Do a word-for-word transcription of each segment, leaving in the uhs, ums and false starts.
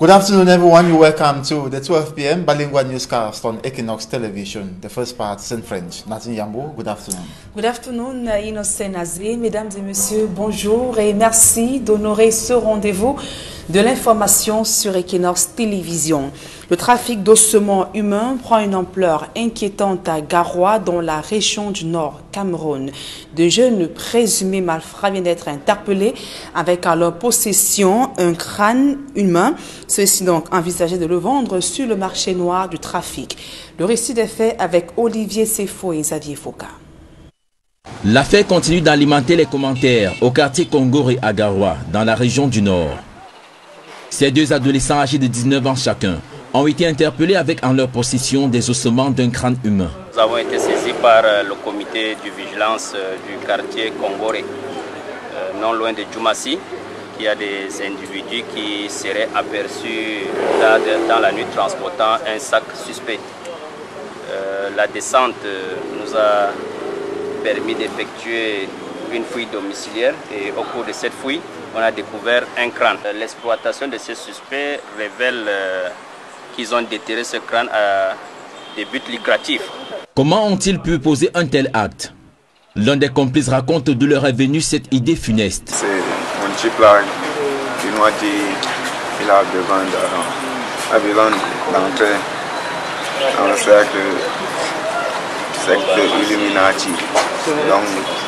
Good afternoon, everyone. You're welcome to the twelve p m bilingual newscast on Equinox Television. The first part is in French. Nathan Yambo, good afternoon. Good afternoon, Innocent Nazri. Mesdames et messieurs, bonjour et merci d'honorer ce rendez-vous de l'information sur Equinox Télévision. Le trafic d'ossements humains prend une ampleur inquiétante à Garoua, dans la région du Nord, Cameroun. De jeunes présumés malfrats viennent d'être interpellés avec à leur possession un crâne humain. Ceux-ci donc envisageaient de le vendre sur le marché noir du trafic. Le récit des faits avec Olivier Sefo et Xavier Foka. L'affaire continue d'alimenter les commentaires au quartier Kongoré à Garoua, dans la région du Nord. Ces deux adolescents âgés de dix-neuf ans chacun ont été interpellés avec en leur possession des ossements d'un crâne humain. Nous avons été saisis par le comité de vigilance du quartier Kongoré, non loin de Djoumassi. Il y a des individus qui seraient aperçus là, dans la nuit transportant un sac suspect. Euh, la descente nous a permis d'effectuer une fouille domiciliaire et au cours de cette fouille, on a découvert un crâne. L'exploitation de ces suspects révèle euh, qu'ils ont déterré ce crâne à des buts lucratifs. Comment ont-ils pu poser un tel acte? L'un des complices raconte d'où leur est venue cette idée funeste. C'est mon type là, qui nous a dit qu'il a besoin d'entrer dans le cercle, cercle Illuminati. Donc,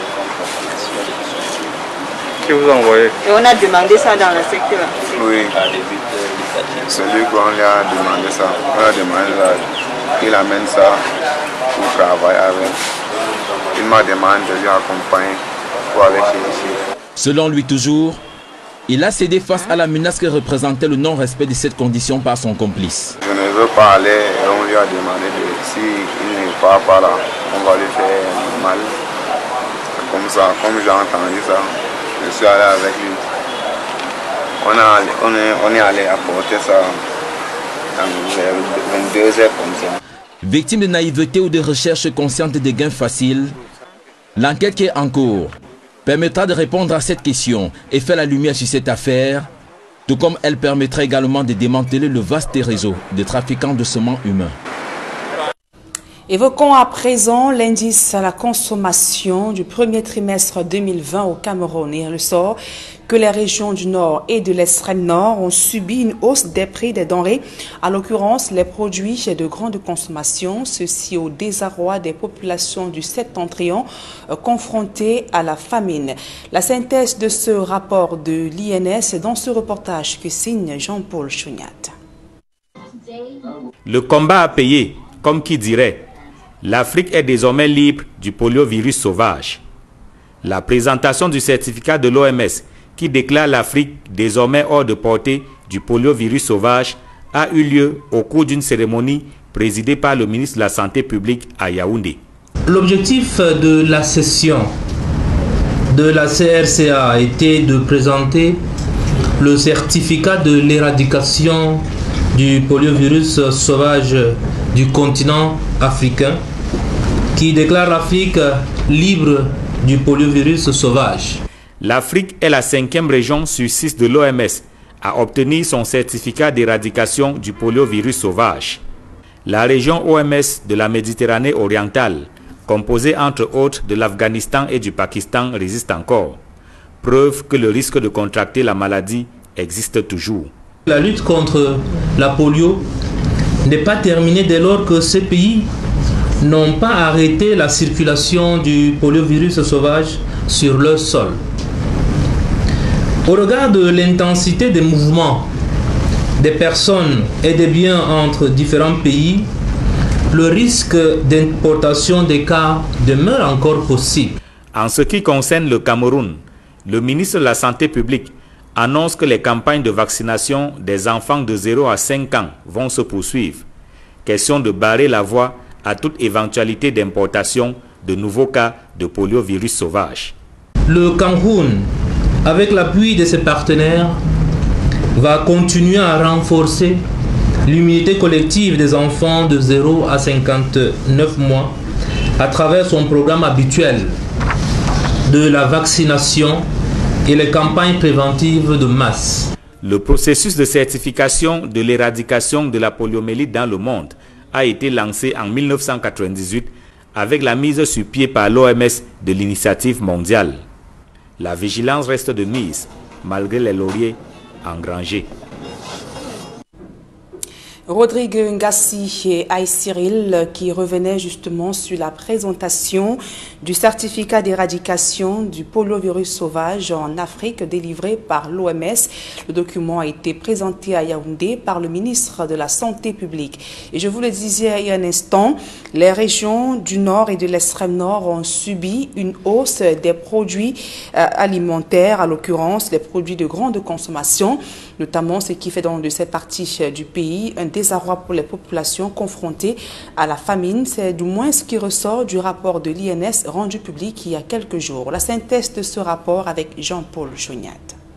qui vous a envoyé? Et on a demandé ça dans le secteur. Oui, celui qu'on lui a demandé ça, on a demandé ça, il amène ça pour travailler avec. Il m'a demandé de lui accompagner pour aller chercher. Selon lui toujours, il a cédé face à la menace que représentait le non-respect de cette condition par son complice. Je ne veux pas aller et on lui a demandé de, si il ne part pas là, on va lui faire mal. Comme ça, comme j'ai entendu ça, je suis allé avec lui. On, a, on, est, on est allé apporter ça vers vingt-deux heures comme ça. Victime de naïveté ou de recherche consciente des gains faciles, l'enquête qui est en cours permettra de répondre à cette question et faire la lumière sur cette affaire, tout comme elle permettra également de démanteler le vaste réseau de trafiquants d'ossements humains. Évoquons à présent l'indice à la consommation du premier trimestre deux mille vingt au Cameroun. Il ressort que les régions du Nord et de l'extrême Nord ont subi une hausse des prix des denrées, en l'occurrence les produits de grande consommation, ceci au désarroi des populations du septentrion euh, confrontées à la famine. La synthèse de ce rapport de l'I N S est dans ce reportage que signe Jean-Paul Chouniat. Le combat a payé, comme qui dirait. L'Afrique est désormais libre du poliovirus sauvage. La présentation du certificat de l'O M S qui déclare l'Afrique désormais hors de portée du poliovirus sauvage a eu lieu au cours d'une cérémonie présidée par le ministre de la Santé publique à Yaoundé. L'objectif de la session de la C R C A a été de présenter le certificat de l'éradication du poliovirus sauvage du continent africain, qui déclare l'Afrique libre du poliovirus sauvage. L'Afrique est la cinquième région sur six de l'O M S à obtenir son certificat d'éradication du poliovirus sauvage. La région O M S de la Méditerranée orientale, composée entre autres de l'Afghanistan et du Pakistan, résiste encore. Preuve que le risque de contracter la maladie existe toujours. La lutte contre la polio n'est pas terminée dès lors que ces pays n'ont pas arrêté la circulation du poliovirus sauvage sur leur sol. Au regard de l'intensité des mouvements des personnes et des biens entre différents pays, le risque d'importation des cas demeure encore possible. En ce qui concerne le Cameroun, le ministre de la Santé publique annonce que les campagnes de vaccination des enfants de zéro à cinq ans vont se poursuivre. Question de barrer la voie à toute éventualité d'importation de nouveaux cas de poliovirus sauvage. Le Cameroun, avec l'appui de ses partenaires, va continuer à renforcer l'immunité collective des enfants de zéro à cinquante-neuf mois à travers son programme habituel de la vaccination et les campagnes préventives de masse. Le processus de certification de l'éradication de la poliomyélite dans le monde a été lancé en mille neuf cent quatre-vingt-dix-huit avec la mise sur pied par l'O M S de l'initiative mondiale. La vigilance reste de mise, malgré les lauriers engrangés. Rodrigue Ngassi et Aïe Cyril qui revenaient justement sur la présentation du certificat d'éradication du poliovirus sauvage en Afrique délivré par l'O M S. Le document a été présenté à Yaoundé par le ministre de la Santé publique. Et je vous le disais il y a un instant, les régions du Nord et de l'extrême Nord ont subi une hausse des produits euh, alimentaires, à l'occurrence les produits de grande consommation, notamment ce qui fait dans de cette partie du pays un désarroi pour les populations confrontées à la famine. C'est du moins ce qui ressort du rapport de l'I N S rendu public il y a quelques jours. La synthèse de ce rapport avec Jean-Paul Choniat.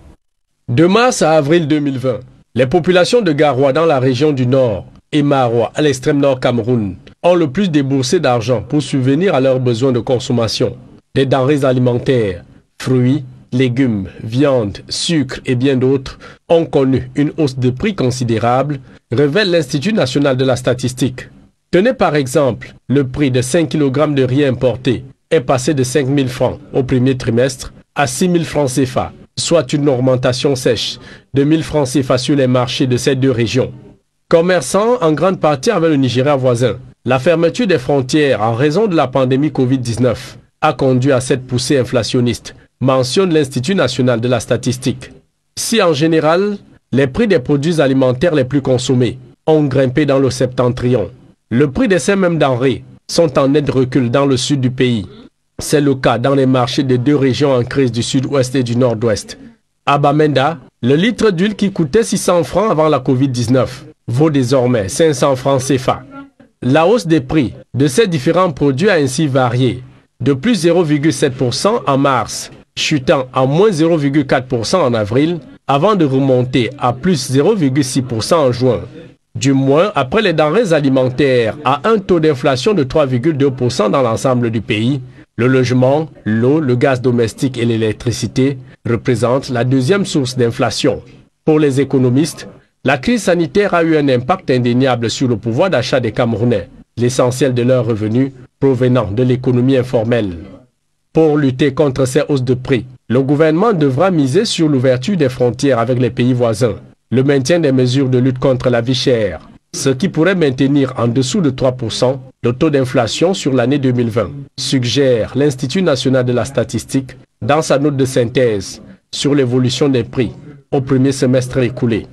De mars à avril deux mille vingt, les populations de Garoua dans la région du Nord et Maroua à l'extrême nord Cameroun ont le plus déboursé d'argent pour subvenir à leurs besoins de consommation. Des denrées alimentaires, fruits, légumes, viande, sucre et bien d'autres ont connu une hausse de prix considérable, révèle l'Institut national de la statistique. Tenez par exemple, le prix de cinq kilogrammes de riz importé est passé de cinq mille francs au premier trimestre à six mille francs C F A, soit une augmentation sèche de mille francs C F A sur les marchés de ces deux régions. Commerçants en grande partie avec le Nigeria voisin, la fermeture des frontières en raison de la pandémie Covid dix-neuf a conduit à cette poussée inflationniste, mentionne l'Institut national de la statistique. Si en général, les prix des produits alimentaires les plus consommés ont grimpé dans le septentrion, le prix de ces mêmes denrées sont en net recul dans le sud du pays. C'est le cas dans les marchés des deux régions en crise du sud-ouest et du nord-ouest. À Bamenda, le litre d'huile qui coûtait six cents francs avant la Covid dix-neuf vaut désormais cinq cents francs C F A. La hausse des prix de ces différents produits a ainsi varié de plus zéro virgule sept pour cent en mars, chutant à moins zéro virgule quatre pour cent en avril, avant de remonter à plus zéro virgule six pour cent en juin. Du moins, après les denrées alimentaires à un taux d'inflation de trois virgule deux pour cent dans l'ensemble du pays, le logement, l'eau, le gaz domestique et l'électricité représentent la deuxième source d'inflation. Pour les économistes, la crise sanitaire a eu un impact indéniable sur le pouvoir d'achat des Camerounais, l'essentiel de leurs revenus provenant de l'économie informelle. Pour lutter contre ces hausses de prix, le gouvernement devra miser sur l'ouverture des frontières avec les pays voisins, le maintien des mesures de lutte contre la vie chère, ce qui pourrait maintenir en dessous de trois pour cent le taux d'inflation sur l'année deux mille vingt, suggère l'Institut national de la statistique dans sa note de synthèse sur l'évolution des prix au premier semestre écoulé.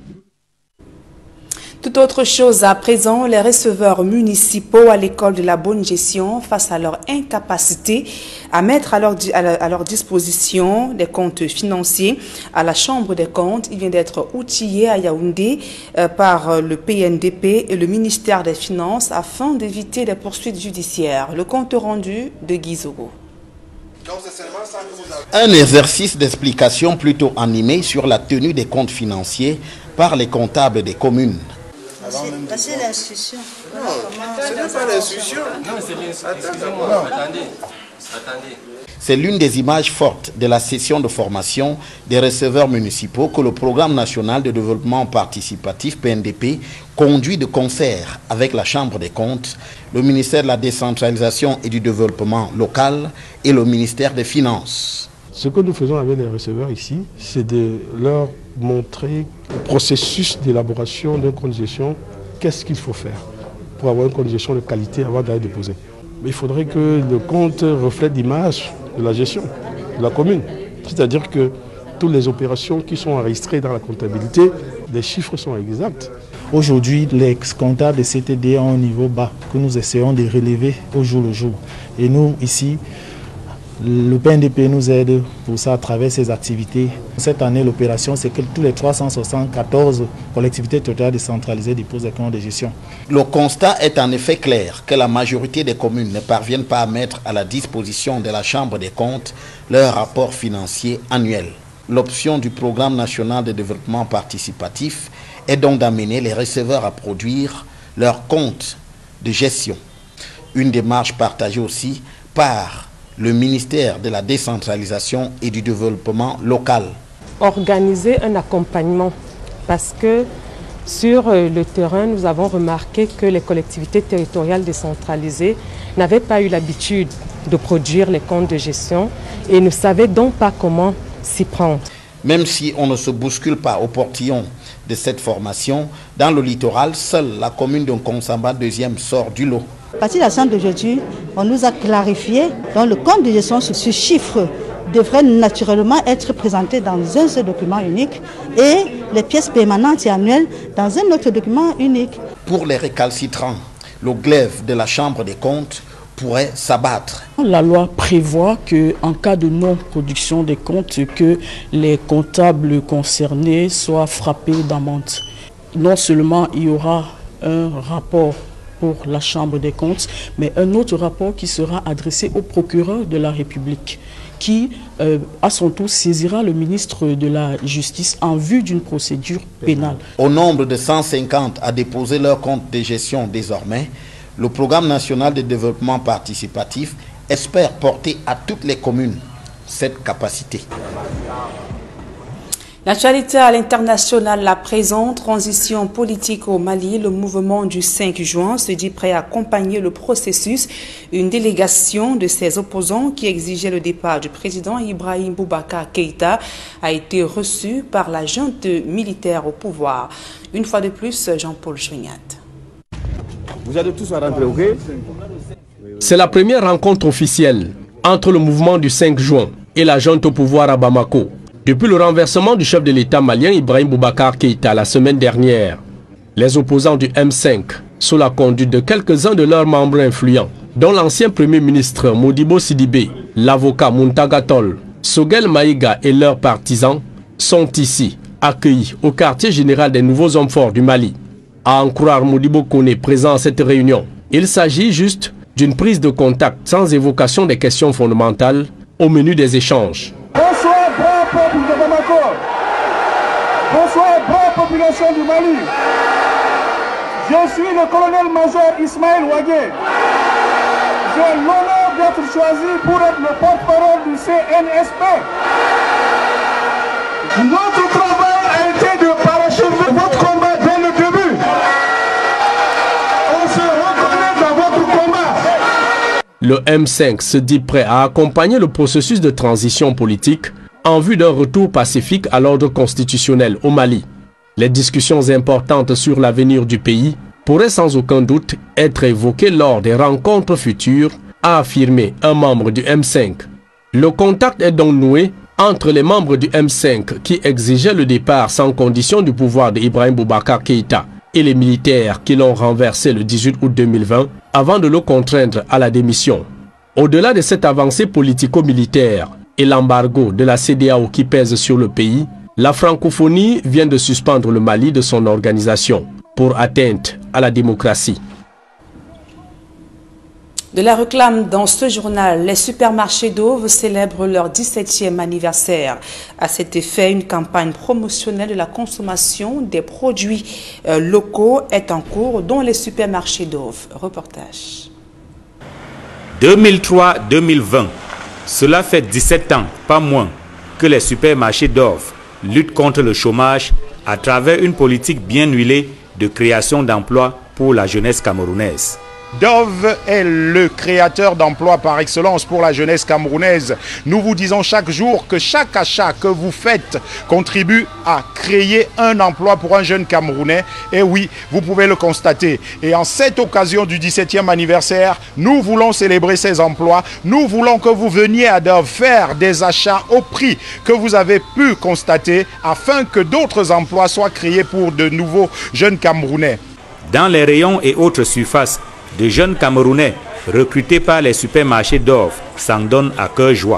Tout autre chose à présent, les receveurs municipaux à l'école de la bonne gestion, face à leur incapacité à mettre à leur, à, la, à leur disposition des comptes financiers à la Chambre des comptes, il vient d'être outillé à Yaoundé euh, par le P N D P et le ministère des Finances afin d'éviter des poursuites judiciaires. Le compte rendu de Guizogo. Un exercice d'explication plutôt animé sur la tenue des comptes financiers par les comptables des communes. C'est l'institution. Non, ce n'est pas l'institution. Non, c'est l'institution. Attendez. Attendez. C'est l'une des images fortes de la session de formation des receveurs municipaux que le Programme national de développement participatif P N D P conduit de concert avec la Chambre des comptes, le ministère de la décentralisation et du développement local et le ministère des Finances. Ce que nous faisons avec les receveurs ici, c'est de leur montrer le processus d'élaboration d'un compte de gestion, qu'est-ce qu'il faut faire pour avoir un compte de gestion de qualité avant d'aller déposer. Mais il faudrait que le compte reflète l'image de la gestion de la commune. C'est-à-dire que toutes les opérations qui sont enregistrées dans la comptabilité, les chiffres sont exacts. Aujourd'hui, les comptables de C T D ont un niveau bas que nous essayons de relever au jour le jour. Et nous, ici, le P N D P nous aide pour ça à travers ces activités. Cette année, l'opération, c'est que tous les trois cent soixante-quatorze collectivités territoriales décentralisées déposent des comptes de gestion. Le constat est en effet clair que la majorité des communes ne parviennent pas à mettre à la disposition de la Chambre des comptes leur rapport financier annuel. L'option du Programme national de développement participatif est donc d'amener les receveurs à produire leur compte de gestion. Une démarche partagée aussi par le ministère de la décentralisation et du développement local. Organiser un accompagnement parce que sur le terrain, nous avons remarqué que les collectivités territoriales décentralisées n'avaient pas eu l'habitude de produire les comptes de gestion et ne savaient donc pas comment s'y prendre. Même si on ne se bouscule pas au portillon de cette formation, dans le littoral, seule la commune de Nkonsamba deuxième sort du lot. À partir de la séance d'aujourd'hui, on nous a clarifié dans le compte de gestion, ce chiffre devrait naturellement être présenté dans un seul document unique et les pièces permanentes et annuelles dans un autre document unique. Pour les récalcitrants, le glaive de la Chambre des comptes pourrait s'abattre. La loi prévoit qu'en cas de non-production des comptes, que les comptables concernés soient frappés d'amende. Non seulement il y aura un rapport pour la Chambre des comptes, mais un autre rapport qui sera adressé au procureur de la République, qui, euh, à son tour, saisira le ministre de la Justice en vue d'une procédure pénale. Au nombre de cent cinquante à déposer leur compte de gestion désormais, le Programme national de développement participatif espère porter à toutes les communes cette capacité. L'actualité à l'international, la présente transition politique au Mali, le mouvement du cinq juin se dit prêt à accompagner le processus. Une délégation de ses opposants qui exigeait le départ du président Ibrahim Boubacar Keïta a été reçue par la junte militaire au pouvoir. Une fois de plus, Jean-Paul Chouignat. Vous allez tous rentrer, ok? C'est la première rencontre officielle entre le mouvement du cinq juin et la junte au pouvoir à Bamako. Depuis le renversement du chef de l'État malien Ibrahim Boubacar Keïta la semaine dernière, les opposants du M cinq, sous la conduite de quelques-uns de leurs membres influents, dont l'ancien premier ministre Modibo Sidibé, l'avocat Muntaga Tall, Sogel Maïga et leurs partisans, sont ici, accueillis au quartier général des nouveaux hommes forts du Mali. À en croire Modibo Kone présent à cette réunion, il s'agit juste d'une prise de contact sans évocation des questions fondamentales au menu des échanges. Bonsoir, brave peuple de Bamako. Bonsoir, brave population du Mali. Je suis le colonel-major Ismaël Ouagé. J'ai l'honneur d'être choisi pour être le porte-parole du C N S P. Notre travail a été de parachever votre combat dès le début. On se reconnaît dans votre combat. Le M cinq se dit prêt à accompagner le processus de transition politique en vue d'un retour pacifique à l'ordre constitutionnel au Mali. Les discussions importantes sur l'avenir du pays pourraient sans aucun doute être évoquées lors des rencontres futures, a affirmé un membre du M cinq. Le contact est donc noué entre les membres du M cinq qui exigeaient le départ sans condition du pouvoir d'Ibrahim Boubacar Keïta et les militaires qui l'ont renversé le dix-huit août deux mille vingt avant de le contraindre à la démission. Au-delà de cette avancée politico-militaire et l'embargo de la C D A O qui pèse sur le pays, la francophonie vient de suspendre le Mali de son organisation pour atteinte à la démocratie. De la réclame dans ce journal, les supermarchés Dove célèbrent leur dix-septième anniversaire. À cet effet, une campagne promotionnelle de la consommation des produits euh, locaux est en cours, dont les supermarchés Dove. Reportage. deux mille trois deux mille vingt, cela fait dix-sept ans, pas moins, que les supermarchés Dove luttent contre le chômage à travers une politique bien huilée de création d'emplois pour la jeunesse camerounaise. Dove est le créateur d'emplois par excellence pour la jeunesse camerounaise. Nous vous disons chaque jour que chaque achat que vous faites contribue à créer un emploi pour un jeune Camerounais. Et oui, vous pouvez le constater. Et en cette occasion du dix-septième anniversaire, nous voulons célébrer ces emplois. Nous voulons que vous veniez à Dove faire des achats au prix que vous avez pu constater afin que d'autres emplois soient créés pour de nouveaux jeunes Camerounais. Dans les rayons et autres surfaces, de jeunes Camerounais recrutés par les supermarchés Dove s'en donnent à cœur joie.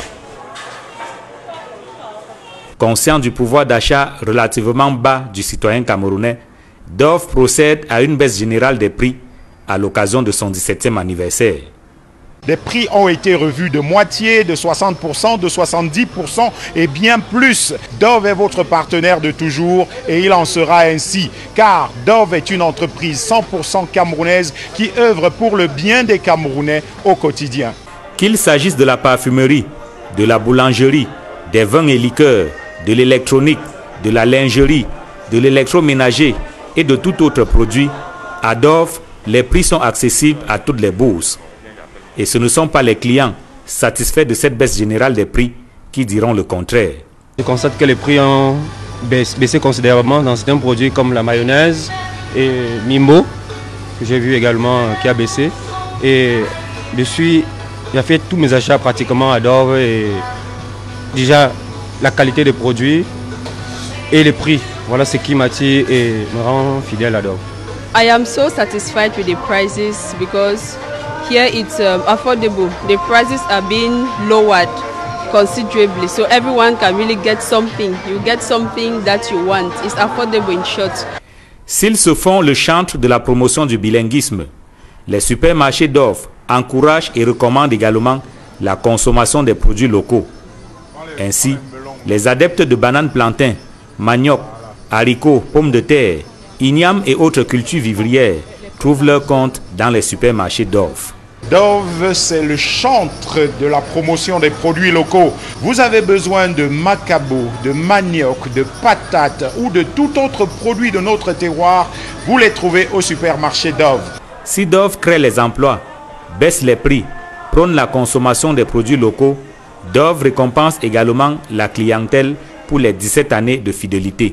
Conscient du pouvoir d'achat relativement bas du citoyen camerounais, Dove procède à une baisse générale des prix à l'occasion de son dix-septième anniversaire. Les prix ont été revus de moitié, de soixante pour cent, de soixante-dix pour cent et bien plus. Dove est votre partenaire de toujours et il en sera ainsi. Car Dove est une entreprise cent pour cent camerounaise qui œuvre pour le bien des Camerounais au quotidien. Qu'il s'agisse de la parfumerie, de la boulangerie, des vins et liqueurs, de l'électronique, de la lingerie de l'électroménager et de tout autre produit, à Dove, les prix sont accessibles à toutes les bourses. Et ce ne sont pas les clients satisfaits de cette baisse générale des prix qui diront le contraire. Je constate que les prix ont baissé considérablement dans certains produits comme la mayonnaise et Mimbo, que j'ai vu également qui a baissé. Et je suis, j'ai fait tous mes achats pratiquement à Dove et déjà la qualité des produits et les prix, voilà ce qui m'attire et me rend fidèle à Dove. I am so satisfied with the prices because here it's um, affordable. The prices are being lowered considerably, so everyone can really get something. You get something that you want. It's affordable in short. S'ils se font le chantre de la promotion du bilinguisme, les supermarchés Dove encouragent et recommandent également la consommation des produits locaux. Ainsi, les adeptes de bananes plantains, manioc, haricots, pommes de terre, igname et autres cultures vivrières trouvent leur compte dans les supermarchés Dove. Dove, c'est le chantre de la promotion des produits locaux. Vous avez besoin de macabo, de manioc, de patates ou de tout autre produit de notre terroir, vous les trouvez au supermarché Dove. Si Dove crée les emplois, baisse les prix, prône la consommation des produits locaux, Dove récompense également la clientèle pour les dix-sept années de fidélité.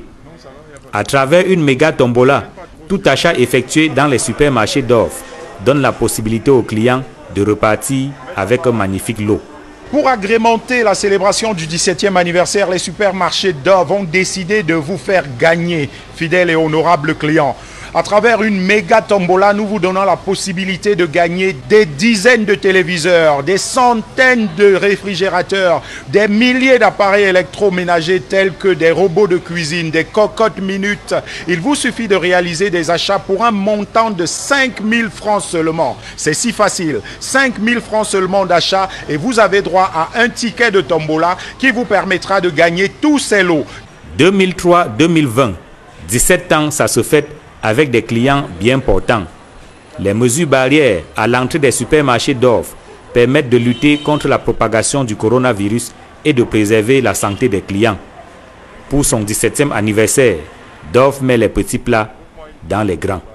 À travers une méga tombola, tout achat effectué dans les supermarchés Dove donne la possibilité aux clients de repartir avec un magnifique lot. Pour agrémenter la célébration du dix-septième anniversaire, les supermarchés Dove ont décidé de vous faire gagner, fidèles et honorables clients. À travers une méga tombola, nous vous donnons la possibilité de gagner des dizaines de téléviseurs, des centaines de réfrigérateurs, des milliers d'appareils électroménagers tels que des robots de cuisine, des cocottes minutes. Il vous suffit de réaliser des achats pour un montant de cinq mille francs seulement. C'est si facile, cinq mille francs seulement d'achat et vous avez droit à un ticket de tombola qui vous permettra de gagner tous ces lots. deux mille trois deux mille vingt, dix-sept ans, ça se fête avec des clients bien portants. Les mesures barrières à l'entrée des supermarchés Dove permettent de lutter contre la propagation du coronavirus et de préserver la santé des clients. Pour son dix-septième anniversaire, Dove met les petits plats dans les grands.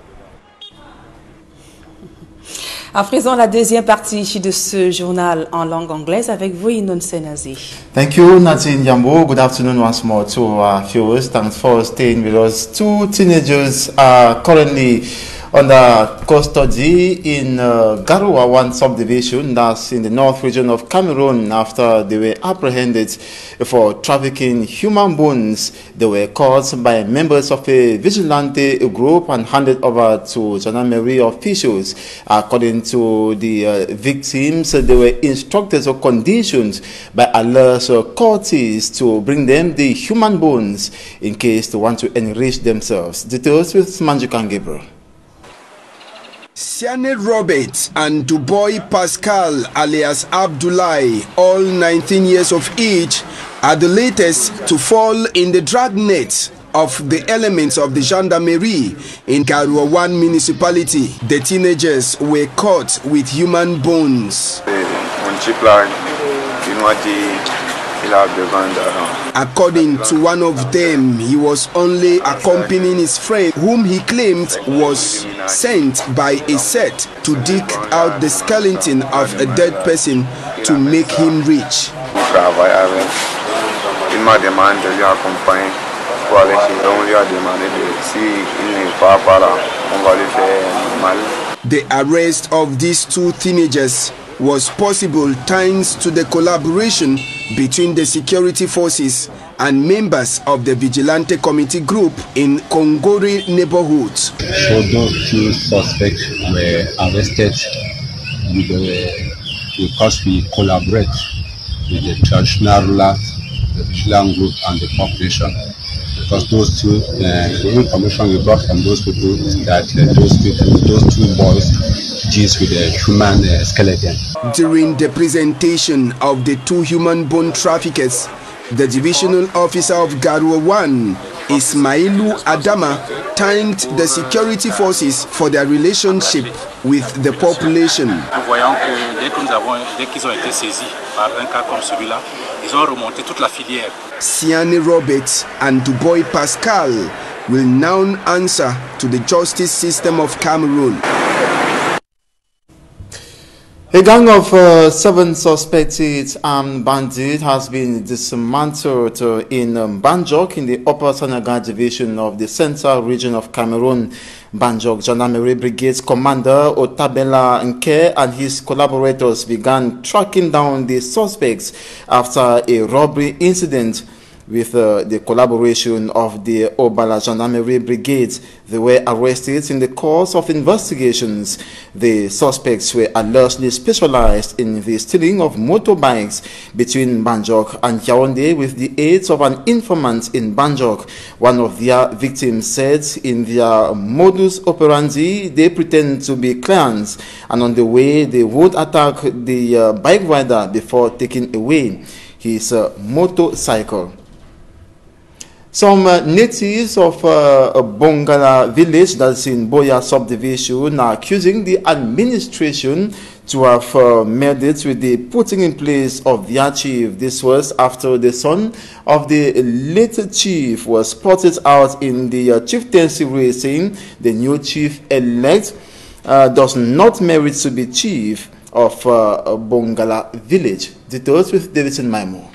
À présent, la deuxième partie de ce journal en langue anglaise avec vous, Inon Senazi. Thank you, Nadine Yambo. Good afternoon once more to our viewers. Thanks for staying with us. Two teenagers are currently under custody in uh, Garoua one subdivision, that's in the north region of Cameroon, after they were apprehended for trafficking human bones. They were caught by members of a vigilante group and handed over to gendarmerie officials. According to the uh, victims, they were instructed or conditioned by Allah's uh, courtiers to bring them the human bones in case they want to enrich themselves. Details with Manjukan Gabriel. Siane Robert and Duboy Pascal alias Abdoulaye, all nineteen years of age, are the latest to fall in the dragnet of the elements of the gendarmerie in Garoua one municipality. The teenagers were caught with human bones. According to one of them, he was only accompanying his friend, whom he claimed was sent by a set to dig out the skeleton of a dead person to make him rich. The arrest of these two teenagers was possible thanks to the collaboration between the security forces and members of the Vigilante Committee group in Kongore neighborhood. So those two suspects were arrested with the, because we collaborate with the traditional rulers, the Vigilante group and the population. Because those two, uh, the information we got from those people is that uh, those people, those two boys, deals with a human uh, skeleton. During the presentation of the two human bone traffickers, the divisional officer of Garoua one, Ismailu Adama, thanked the security forces for their relationship with the population. Nous voyons que dès que nous avons, dès qu'ils ont été saisis par un cas comme celui-là, ils ont remonté toute la filière. Siane Robert and Duboy Pascal will now answer to the justice system of Cameroon. A gang of uh, seven suspected armed bandits has been dismantled uh, in um, Banjok in the Upper Senegal division of the Central region of Cameroon. Banjok Gendarmerie Brigade's commander Otabela Nke and his collaborators began tracking down the suspects after a robbery incident. With uh, the collaboration of the Obala Gendarmerie Brigade, they were arrested in the course of investigations. The suspects were allegedly specialized in the stealing of motorbikes between Banjok and Yaoundé with the aid of an informant in Banjok. One of their victims said in their modus operandi they pretend to be clients, and on the way they would attack the uh, bike rider before taking away his uh, motorcycle. Some uh, natives of uh, Bongala village, that's in Boya subdivision, are accusing the administration to have uh, made it with the putting in place of their chief. This was after the son of the late chief was spotted out in the uh, chieftaincy race, saying the new chief-elect uh, does not merit to be chief of uh, Bongala village. Details with Davidson Maimo.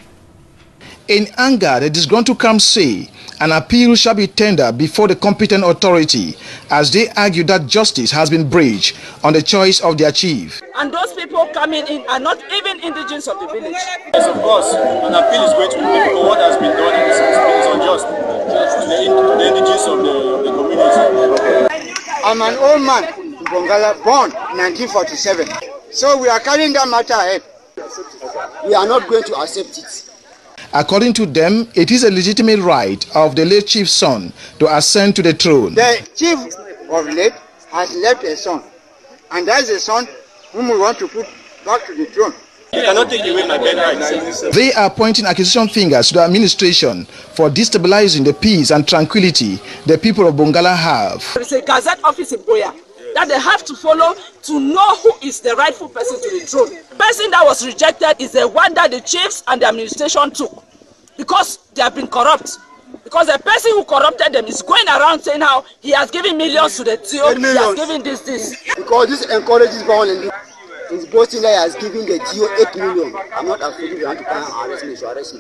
In anger, the disgruntled camp say an appeal shall be tendered before the competent authority as they argue that justice has been breached on the choice of their chief. And those people coming in are not even indigenous of the village. Yes, of course, an appeal is going to be made for what has been done in this is unjust to the, to the indigenous of the, of the community. I'm an old man in Bongala, born in nineteen forty-seven. So we are carrying that matter ahead. We are not going to accept it. According to them, it is a legitimate right of the late chief's son to ascend to the throne. The chief of late has left a son, and that's the son whom we want to put back to the throne. You cannot take away my bed rights. They are pointing accusation fingers to the administration for destabilizing the peace and tranquility the people of Bongala have. There is a Gazette office in Boya that they have to follow to know who is the rightful person to the throne. The person that was rejected is the one that the chiefs and the administration took, because they have been corrupt. Because the person who corrupted them is going around saying how he has given millions to the T O, he has given this, this. Because this encourages violence. He's boasting that he has given the T O eight million. I'm not afraid you want to come and arrest me, you should arrest me.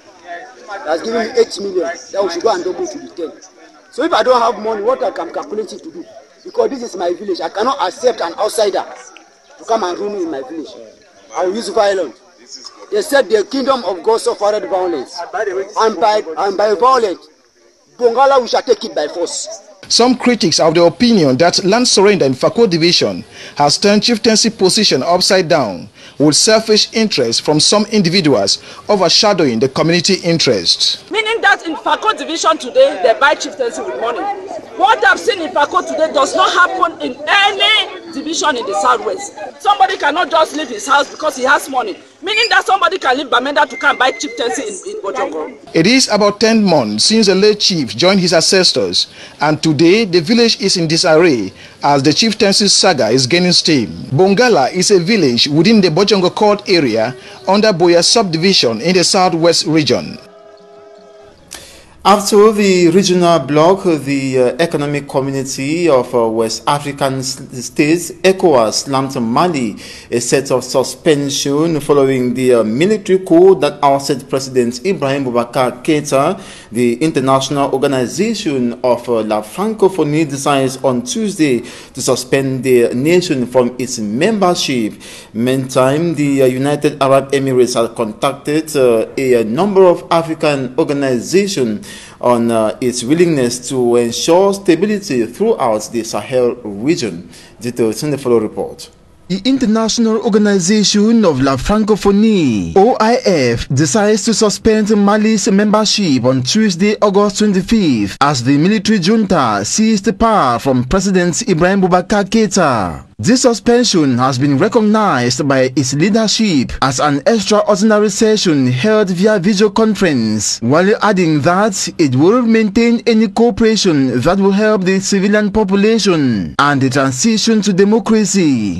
He has given me eight million, that we should go and double to the ten. So if I don't have money, what I can calculate it to do? Because this is my village, I cannot accept an outsider to come and rule me in my village. I will use violence. They said the kingdom of God suffered violence, and by, and by violence, Bongala we shall take it by force. Some critics are of the opinion that land surrender in Fako division has turned chieftaincy position upside down, with selfish interests from some individuals overshadowing the community interest. Meaning that in Fako division today, they buy chieftaincy with money. What I've seen in Fako today does not happen in any division in the southwest. Somebody cannot just leave his house because he has money. Meaning that somebody can leave Bamenda to come buy chieftaincy in, in Bojongo. It is about ten months since the late chief joined his ancestors, and today the village is in disarray as the chieftaincy saga is gaining steam. Bongala is a village within the Bojongo Court area under Boya subdivision in the southwest region. After the regional bloc, the uh, Economic Community of uh, West African States, ECOWAS, slammed Mali a set of suspension following the uh, military coup that ousted President Ibrahim Boubacar Keïta. The International Organization of uh, La Francophonie decides on Tuesday to suspend the nation from its membership. Meantime, the uh, United Arab Emirates have contacted uh, a, a number of African organizations on uh, its willingness to ensure stability throughout the Sahel region. Details in the following report. The International Organization of La Francophonie, O I F, decides to suspend Mali's membership on Tuesday, August twenty-fifth, as the military junta seized power from President Ibrahim Boubacar Keïta. This suspension has been recognized by its leadership as an extraordinary session held via video conference, while adding that it will maintain any cooperation that will help the civilian population and the transition to democracy.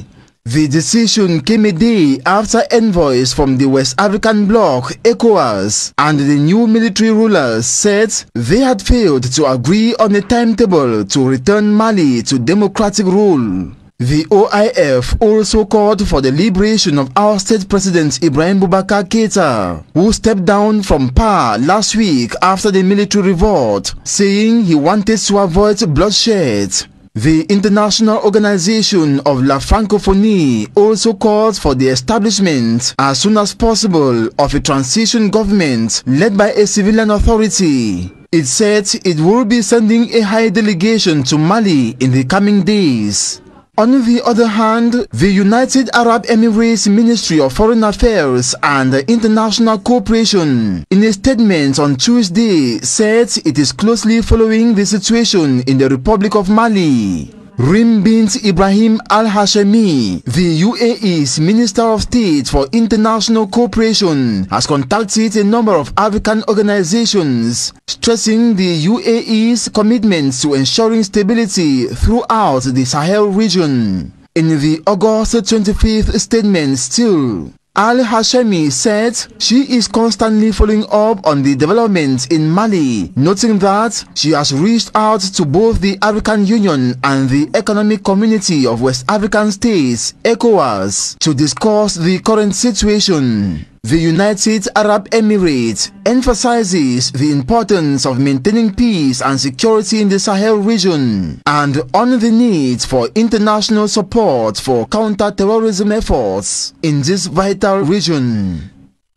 The decision came a day after envoys from the West African bloc, ECOWAS, and the new military rulers said they had failed to agree on a timetable to return Mali to democratic rule. The O I F also called for the liberation of our state president Ibrahim Boubacar Keïta, who stepped down from power last week after the military revolt, saying he wanted to avoid bloodshed. The International Organization of La Francophonie also called for the establishment as soon as possible of a transition government led by a civilian authority. It said it will be sending a high delegation to Mali in the coming days. On the other hand, the United Arab Emirates Ministry of Foreign Affairs and International Cooperation, in a statement on Tuesday, said it is closely following the situation in the Republic of Mali. Rim bint Ibrahim Al-Hashemi, the U A E's Minister of State for International Cooperation, has contacted a number of African organizations, stressing the U A E's commitment to ensuring stability throughout the Sahel region. In the August twenty-fifth statement still, Al-Hashemi said she is constantly following up on the developments in Mali, noting that she has reached out to both the African Union and the Economic Community of West African States, ECOWAS, to discuss the current situation. The United Arab Emirates emphasizes the importance of maintaining peace and security in the Sahel region and on the need for international support for counter-terrorism efforts in this vital region.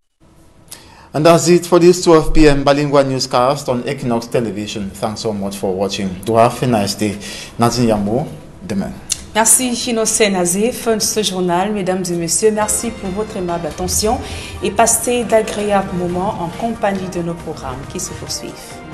And that's it for this twelve p m bilingual newscast on Equinox Television. Thanks so much for watching. Do have a nice day. Nazin Yambo, demain. Merci Innocent Nazé, fin de ce journal. Mesdames et messieurs, merci pour votre aimable attention et passez d'agréables moments en compagnie de nos programmes qui se poursuivent.